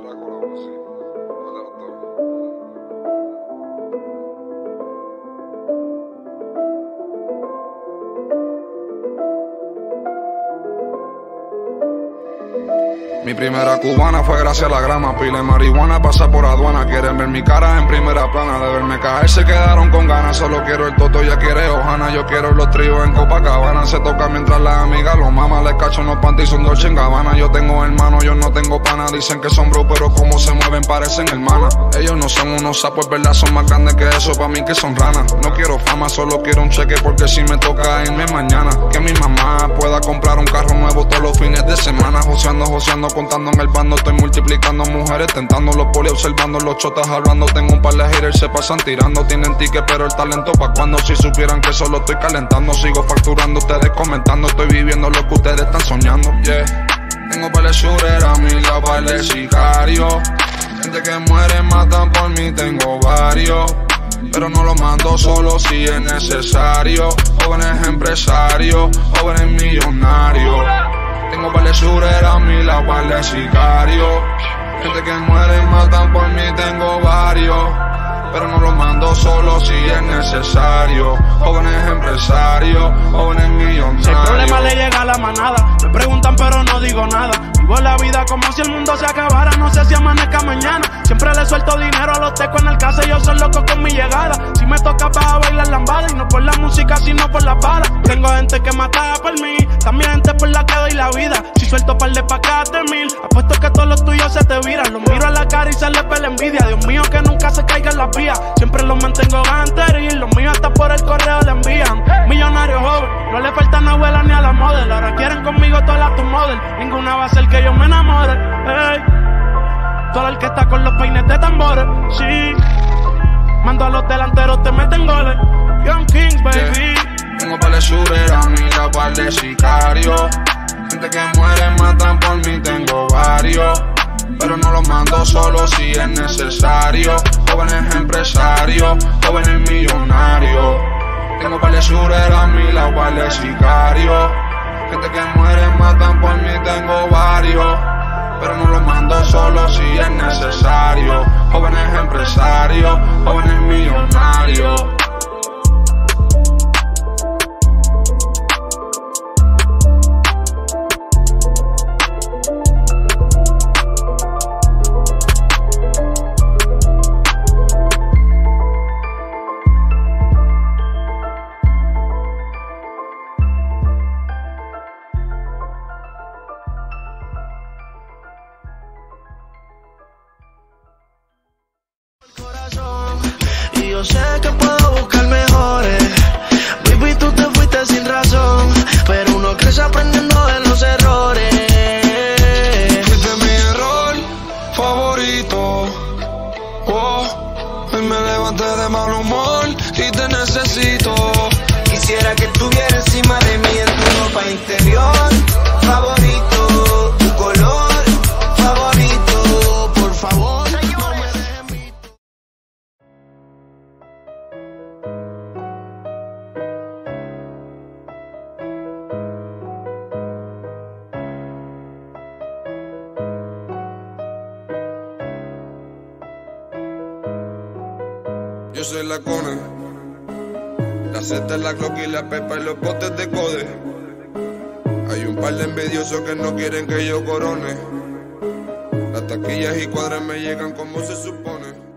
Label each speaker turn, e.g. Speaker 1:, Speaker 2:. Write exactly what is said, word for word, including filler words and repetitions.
Speaker 1: Drácula, bueno, sí. ¿Cuál de los dos? Mi primera cubana fue gracias a la grama. Pile de marihuana, pasa por aduana. Quieren ver mi cara en primera plana. De verme caer se quedaron con ganas. Solo quiero el toto, ya quiere Ojana. Yo quiero los tríos en Copacabana. Se toca mientras las amigas los mamas. Les cacho unos panties, son Dolce en Gabbana. Yo tengo hermanos, yo no tengo pana. Dicen que son bro, pero como se mueven parecen hermanas. Ellos no son unos sapos, es verdad, son más grandes que eso. Pa' mí que son ranas. No quiero fama, solo quiero un cheque. Porque si me toca irme mañana. Que mi mamá pueda comprar un carro nuevo todos los fines de semana. Joseando, joseando, contando en el bando. Estoy multiplicando mujeres, tentando los poli, observando los chotas hablando. Tengo un par de haters, se pasan tirando. Tienen ticket, pero el talento pa' cuando. Si supieran que solo estoy calentando. Sigo facturando, ustedes comentando. Estoy viviendo lo que ustedes están soñando. Yeah. Tengo par de shooter a mi lado, par de sicarios. Gente que muere, matan por mí, tengo varios. Pero no los mando solo si es necesario. Jóvenes empresarios, jóvenes millonarios. Tengo par de shooter a mi lado, par de sicarios. Gente que muere y matan por mí, tengo varios. Pero no los mando solo si es necesario. Jóvenes empresarios, jóvenes millonarios.
Speaker 2: Si el problema le llega a la manada, me preguntan pero no digo nada. Vivo la vida como si el mundo se acabara, no sé si amanezca mañana. Siempre le suelto dinero a los tecos en el casa y yo soy loco con mi llegada. Si me toca para bailar lambada y no por la música sino por la bala. Tengo gente que mata por mí, también gente por la que doy la vida. Si suelto par de pacas de mil, apuesto que todos los tuyos se te viran. Los miro a la cara y se les ve la envidia. Dios mío que nunca se caiga en la vía. Siempre los mantengo ganteril, los míos hasta por el correo le envían. Millonario joven, no le faltan abuelas ni a la model. Ahora quieren conmigo todas las tu model. Ninguna va a ser que yo me enamore. Ey. Todo el que está con los peines de tambores, sí. Mando a los delanteros, te meten goles. Young Kings, baby.
Speaker 1: Yeah. Tengo par de shooter a mi lado, par de sicarios. Gente que muere, matan por mí, tengo varios. Pero no los mando solo si es necesario. Jóvenes empresarios, jóvenes millonarios. Tengo par de shooter a mi lado, par de sicarios. Gente que muere, matan por mí, tengo varios. Pero no los mando solo si es necesario. Jóvenes empresarios, jóvenes millonarios.
Speaker 3: Yo sé que puedo buscar mejores. Baby, tú te fuiste sin razón, pero uno crece aprendiendo de los errores.
Speaker 1: Fuiste mi error favorito. Oh, hoy me levanté de mal humor y te necesito.
Speaker 3: Quisiera que estuviera encima de mí en tu ropa interior favorito, tu color favorito, por favor.
Speaker 1: Yo soy la Cone, la Z, la Glock y la Pepa y los botes de Code. Hay un par de envidiosos que no quieren que yo corone. Las taquillas y cuadras me llegan como se supone.